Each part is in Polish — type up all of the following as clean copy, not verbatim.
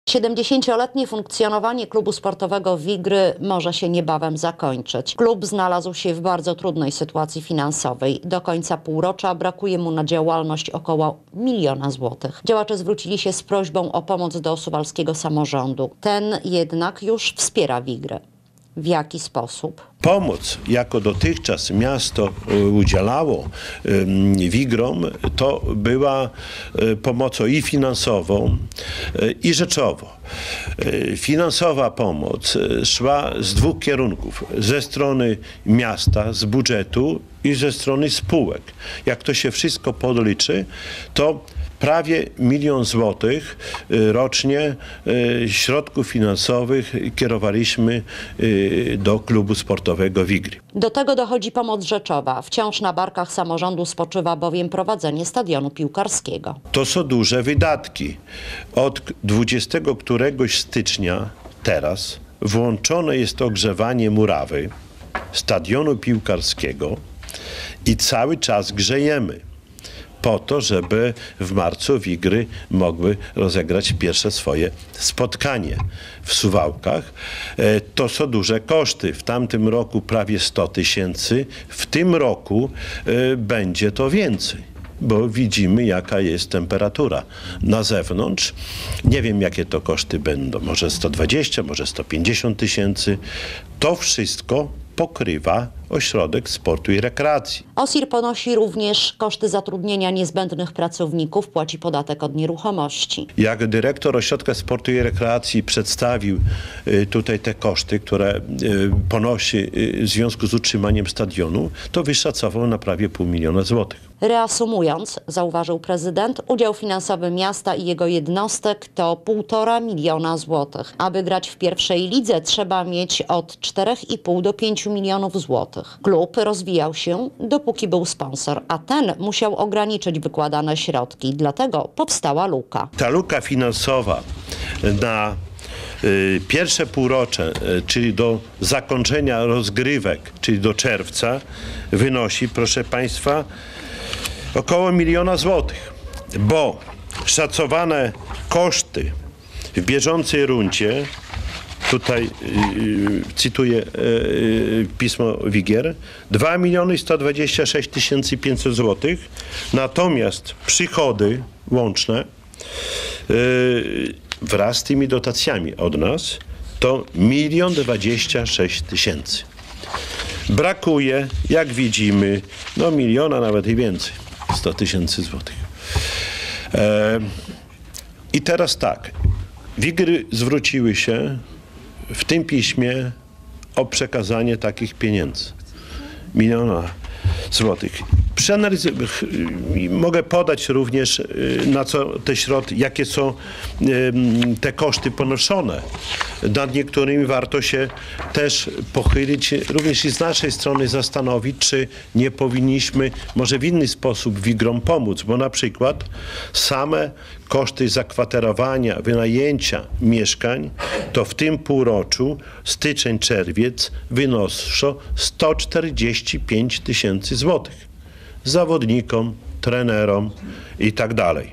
70-letnie funkcjonowanie klubu sportowego Wigry może się niebawem zakończyć. Klub znalazł się w bardzo trudnej sytuacji finansowej. Do końca półrocza brakuje mu na działalność około 1 000 000 złotych. Działacze zwrócili się z prośbą o pomoc do suwalskiego samorządu. Ten jednak już wspiera Wigrę. W jaki sposób? Pomoc, jako dotychczas miasto udzielało Wigrom, to była pomocą i finansową, i rzeczową. Finansowa pomoc szła z 2 kierunków. Ze strony miasta, z budżetu i ze strony spółek. Jak to się wszystko podliczy, to prawie 1 000 000 złotych rocznie środków finansowych kierowaliśmy do klubu sportowego Wigry. Do tego dochodzi pomoc rzeczowa. Wciąż na barkach samorządu spoczywa bowiem prowadzenie stadionu piłkarskiego. To są duże wydatki. Od 20 któregoś stycznia teraz włączone jest ogrzewanie murawy stadionu piłkarskiego i cały czas grzejemy, po to, żeby w marcu Wigry mogły rozegrać pierwsze swoje spotkanie w Suwałkach. To są duże koszty. W tamtym roku prawie 100 000, w tym roku będzie to więcej, bo widzimy, jaka jest temperatura na zewnątrz. Nie wiem, jakie to koszty będą. Może 120, może 150 000. To wszystko pokrywa Ośrodek Sportu i Rekreacji. OSIR ponosi również koszty zatrudnienia niezbędnych pracowników, płaci podatek od nieruchomości. Jak dyrektor Ośrodka Sportu i Rekreacji przedstawił tutaj te koszty, które ponosi w związku z utrzymaniem stadionu, to wyszacował na prawie 500 000 złotych. Reasumując, zauważył prezydent, udział finansowy miasta i jego jednostek to 1,5 miliona złotych. Aby grać w pierwszej lidze, trzeba mieć od 4,5 do 5 milionów złotych. Klub rozwijał się, dopóki był sponsor, a ten musiał ograniczyć wykładane środki. Dlatego powstała luka. Ta luka finansowa na pierwsze półrocze, czyli do zakończenia rozgrywek, czyli do czerwca, wynosi, proszę Państwa, około 1 000 000 złotych, bo szacowane koszty w bieżącej rundzie, tutaj cytuję pismo Wigier, 2 126 500 złotych, natomiast przychody łączne wraz z tymi dotacjami od nas to 1 026 000. Brakuje, jak widzimy, no 1 miliona, nawet i więcej, 100 000 złotych. I teraz tak, Wigry zwróciły się w tym piśmie o przekazanie takich pieniędzy, 1 000 000 złotych. Mogę podać również, na co te środki, jakie są te koszty ponoszone. Nad niektórymi warto się też pochylić, również i z naszej strony zastanowić, czy nie powinniśmy może w inny sposób Wigrom pomóc, bo na przykład same koszty zakwaterowania, wynajęcia mieszkań to w tym półroczu, styczeń, czerwiec, wynoszą 145 000 złotych. Zawodnikom, trenerom i tak dalej.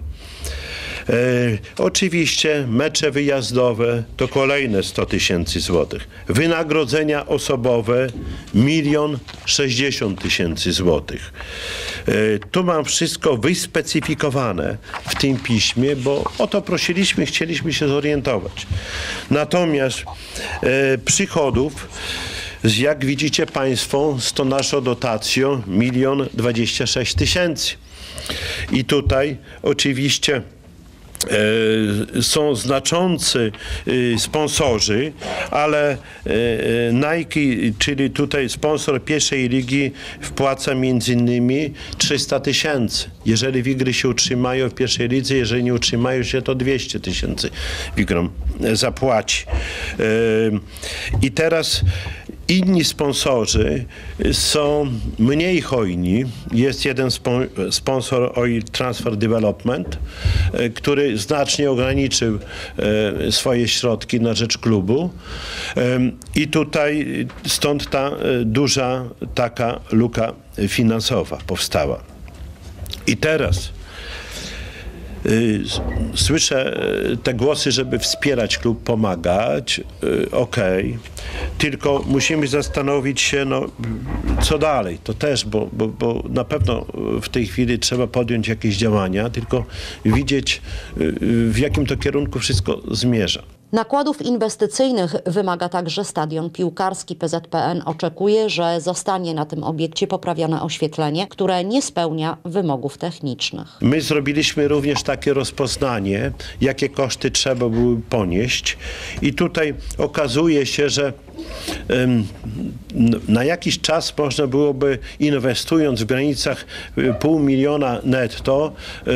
Oczywiście mecze wyjazdowe to kolejne 100 000 złotych. Wynagrodzenia osobowe 1 060 000 złotych. Tu mam wszystko wyspecyfikowane w tym piśmie, bo o to prosiliśmy, chcieliśmy się zorientować. Natomiast przychodów, jak widzicie Państwo, z tą naszą dotacją 1 026 000. I tutaj oczywiście są znaczący sponsorzy, ale Nike, czyli tutaj sponsor pierwszej ligi, wpłaca między innymi 300 000. Jeżeli Wigry się utrzymają w pierwszej lidze, jeżeli nie utrzymają się, to 200 000 Wigrom zapłaci. I teraz inni sponsorzy są mniej hojni. Jest jeden sponsor Oil Transfer Development, który znacznie ograniczył swoje środki na rzecz klubu. I tutaj stąd ta duża taka luka finansowa powstała. I teraz Słyszę te głosy, żeby wspierać klub, pomagać. Okej. Tylko musimy zastanowić się, co dalej. To też, bo na pewno w tej chwili trzeba podjąć jakieś działania, tylko widzieć, w jakim to kierunku wszystko zmierza. Nakładów inwestycyjnych wymaga także stadion piłkarski. PZPN oczekuje, że zostanie na tym obiekcie poprawione oświetlenie, które nie spełnia wymogów technicznych. My zrobiliśmy również takie rozpoznanie, jakie koszty trzeba były ponieść i tutaj okazuje się, że na jakiś czas można byłoby, inwestując w granicach 500 000 netto,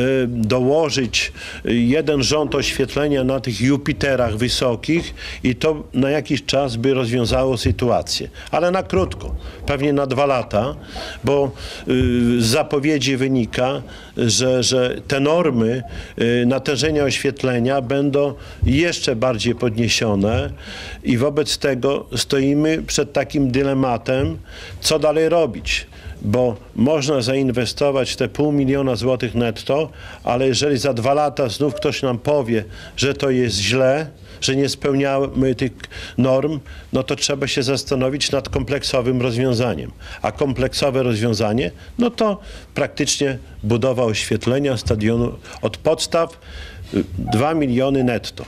dołożyć jeden rząd oświetlenia na tych Jupiterach wysokich i to na jakiś czas by rozwiązało sytuację. Ale na krótko, pewnie na 2 lata, bo z zapowiedzi wynika, że te normy natężenia oświetlenia będą jeszcze bardziej podniesione i wobec tego stoimy przed takim dylematem, co dalej robić. Bo można zainwestować te 500 000 złotych netto, ale jeżeli za 2 lata znów ktoś nam powie, że to jest źle, że nie spełniamy tych norm, no to trzeba się zastanowić nad kompleksowym rozwiązaniem. A kompleksowe rozwiązanie, no to praktycznie budowa oświetlenia stadionu od podstaw 2 miliony netto.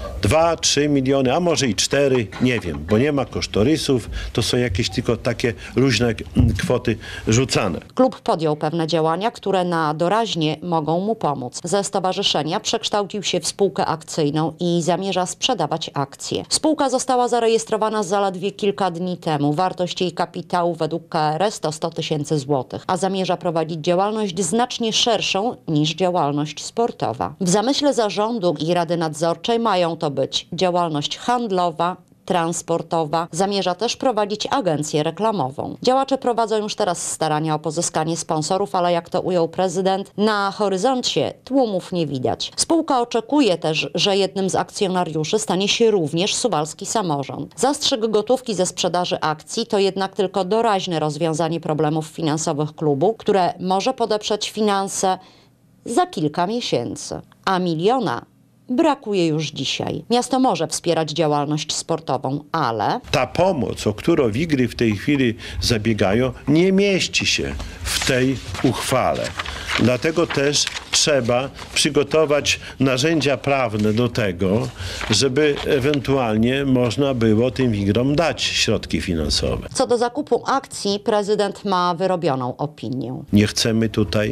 2-3 miliony, a może i 4, nie wiem, bo nie ma kosztorysów, to są jakieś tylko takie luźne kwoty rzucane. Klub podjął pewne działania, które na doraźnie mogą mu pomóc. Ze stowarzyszenia przekształcił się w spółkę akcyjną i zamierza sprzedawać akcje. Spółka została zarejestrowana zaledwie kilka dni temu. Wartość jej kapitału według KRS to 100 000 złotych, a zamierza prowadzić działalność znacznie szerszą niż działalność sportowa. W zamyśle zarządu i Rady Nadzorczej mają to być działalność handlowa, transportowa. Zamierza też prowadzić agencję reklamową. Działacze prowadzą już teraz starania o pozyskanie sponsorów, ale jak to ujął prezydent, na horyzoncie tłumów nie widać. Spółka oczekuje też, że jednym z akcjonariuszy stanie się również suwalski samorząd. Zastrzyk gotówki ze sprzedaży akcji to jednak tylko doraźne rozwiązanie problemów finansowych klubu, które może podeprzeć finanse za kilka miesięcy. A miliona brakuje już dzisiaj. Miasto może wspierać działalność sportową, ale ta pomoc, o którą Wigry w tej chwili zabiegają, nie mieści się w tej uchwale. Dlatego też trzeba przygotować narzędzia prawne do tego, żeby ewentualnie można było tym Wigrom dać środki finansowe. co do zakupu akcji, prezydent ma wyrobioną opinię. Nie chcemy tutaj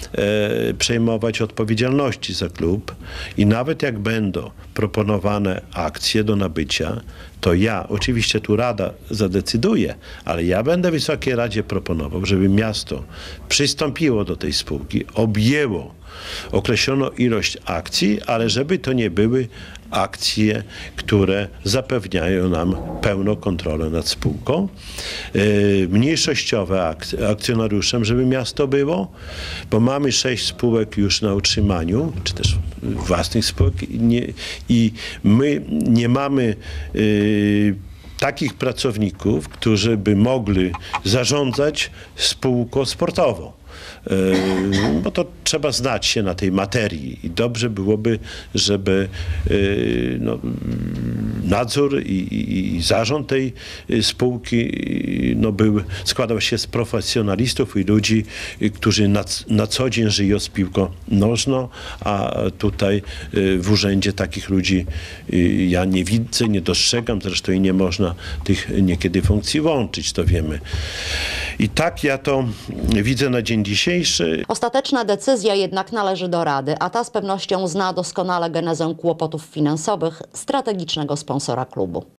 przejmować odpowiedzialności za klub i nawet jak będą proponowane akcje do nabycia, to ja, oczywiście tu Rada zadecyduje, ale ja będę Wysokiej Radzie proponował, żeby miasto przystąpiło do tej spółki, objęło określoną ilość akcji, ale żeby to nie były akcje, które zapewniają nam pełną kontrolę nad spółką. Mniejszościowe akcjonariuszem, żeby miasto było, bo mamy 6 spółek już na utrzymaniu, czy też własnych spółek i my nie mamy takich pracowników, którzy by mogli zarządzać spółką sportową. Bo to trzeba znać się na tej materii i dobrze byłoby, żeby nadzór i zarząd tej spółki składał się z profesjonalistów i ludzi, którzy na co dzień żyją z piłką nożną, a tutaj w urzędzie takich ludzi ja nie widzę, nie dostrzegam, zresztą i nie można tych niekiedy funkcji łączyć, to wiemy. I tak ja to widzę na dzień dzisiejszy. Ostateczna decyzja jednak należy do Rady, a ta z pewnością zna doskonale genezę kłopotów finansowych strategicznego sponsora klubu.